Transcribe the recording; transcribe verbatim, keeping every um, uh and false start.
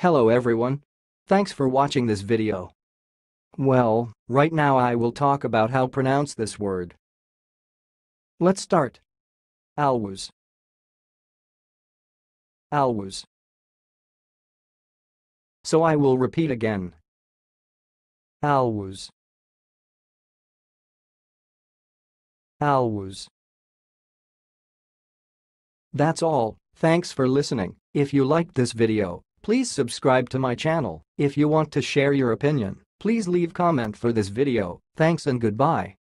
Hello everyone. Thanks for watching this video. Well, right now I will talk about how pronounce this word. Let's start. Alws. Alws. So I will repeat again. Alws. Alws. That's all. Thanks for listening. If you liked this video, please subscribe to my channel. If you want to share your opinion, please leave comment for this video. Thanks and goodbye.